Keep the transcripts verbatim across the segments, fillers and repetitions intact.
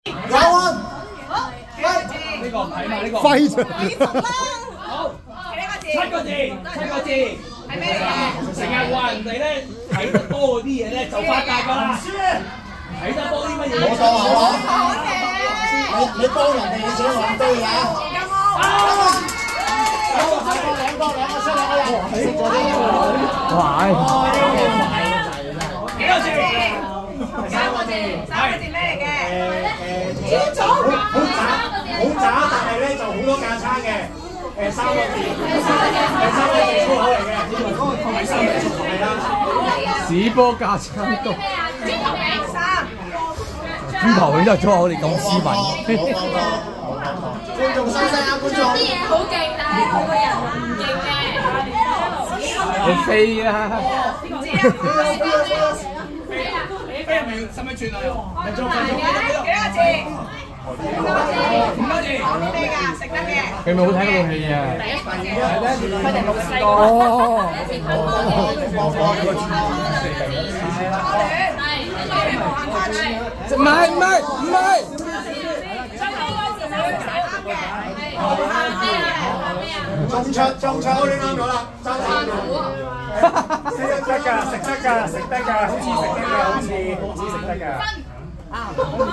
九啊！ 呢個唔睇嘛？呢個廢咗。 好，七個字，七個字，係咩嚟嘅？成日話人哋咧睇得多嗰啲嘢咧就發達㗎啦。睇得多啲乜嘢？ 我當係嘛？你你幫人哋，你自己揾堆㗎。兩個兩個兩個出兩個人，食咗啲。快！ 幾多字？ 三個字，三個字咩嚟嘅？ 誒誒，超好好渣，好渣，但係咧就好多架撐嘅。誒三個字，誒三個字粗口嚟嘅，係三個字係啦。 屎波架撐到。 豬頭餅三。 豬頭餅都係粗口，你咁斯文。 觀眾收聲啊！觀眾。 啲嘢好勁，但係佢個人唔勁嘅。 你飛啦！ 飛入面使唔使串啊？係做飯做幾多字？五個字。 五個字。 講啲咩㗎？食得嘅。 佢咪好睇嗰套戲啊？ 第一份嘅。佢哋老細。 哦。唔係唔係唔係。 中出中出，你啱咗啦，爭啱咗。食得㗎，食得㗎，食得㗎，好似食得㗎，好似好似食得㗎。啊，冇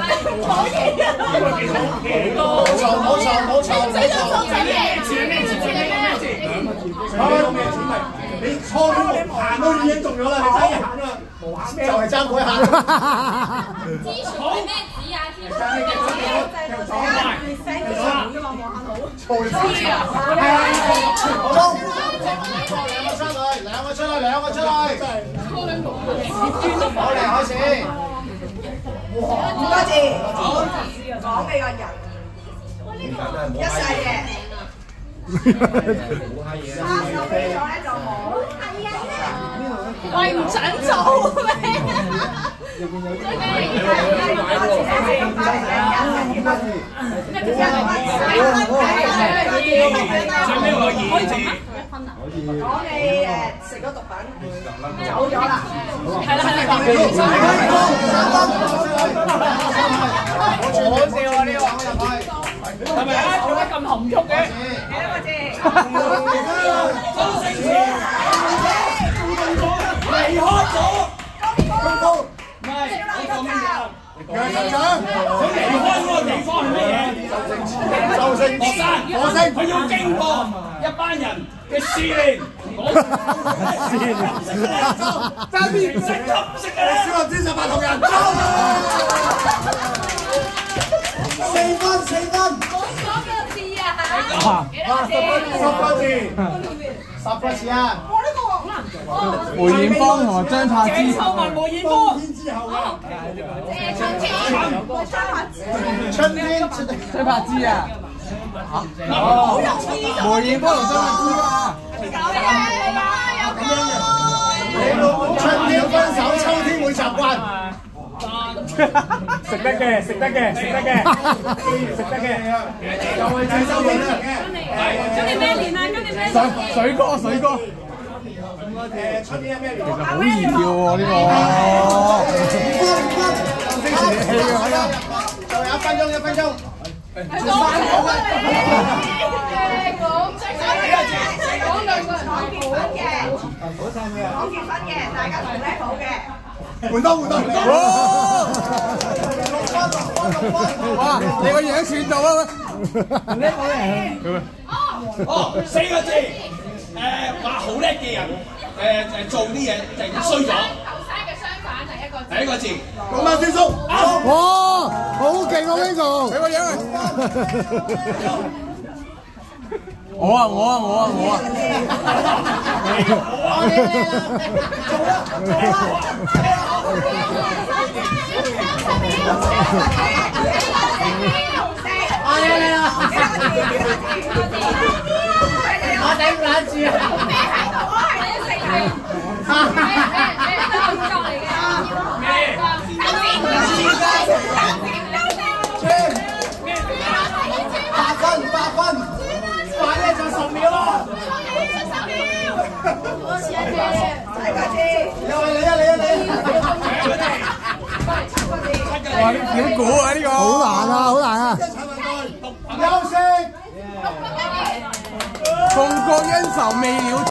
錯冇錯冇錯冇錯。 咩字咩字咩字咩字？ 講咩字咪？你初戀行都已經中咗啦，你真係行啦，就係爭嗰一下。 支持係咩紙啊？支持係咩紙啊？ 錯字啊！中，兩個出去，兩個出去，兩個出去。好嚟開始。 五個字，講你個人，一世嘅。三個飛咗咧就冇。喂，唔想做咩？ 最尾個二字。 講你誒食咗毒品，走咗啦。係啦係啦。 好笑啊！呢個係咪啊？做得咁含蓄嘅？ 幾多個字？ 周星馳離開咗。 高高， 唔係，你講咩嘢？ 楊校長， 佢離開嗰個地方係乜嘢？ 周星學生， 火星， 佢要經過一班人嘅試煉。試煉，爭啲唔識級唔識嘅咧。 小林之十八銅人，四分四分。 講個字啊嚇！幾多字？ 十個字，十個字啊！ 哇！呢個好難做。 梅艷芳同埋張柏芝。 鄭秀文、梅艷芳。 天之後嘅。 謝春天， 春天， 張柏芝啊！ 好有意思。 梅艷芳同張柏芝啊！ 有嘢啦，有個。 你老母春天分手，秋天會習慣。食得嘅，食得嘅，食得嘅，食得嘅，又係鄭秀文嘅。 今年咩年啊？今年咩年？ 水水哥，水哥。 誒，春天係咩年？ 其實好易跳喎呢個。 周星馳嘅戲啊！仲有一分鐘，一分鐘。 講講講兩個人講結婚嘅，講結婚嘅，大家同 level 嘅。 換多換多。 哇！你個樣串到啊！叻好靚。 哦，四個字，誒話好叻嘅人，誒誒做啲嘢突然間衰咗。 後生嘅相反係一個字。 第一個字， 咁啊，先叔。 哇！好勁啊呢個！你個樣啊！我啊我啊我啊我啊！ 我嚟嚟啦！我頂唔撚住啊！ 咩喺度？我係一食係咩咩咩動作嚟嘅？咩？ 八分八分，快咧就十秒啦！ 大家知。 又係你啊你啊你啊！ 七個字。 哇！點估啊呢個？ 好難啊，好難啊！ 休息。 鳳國恩仇未了。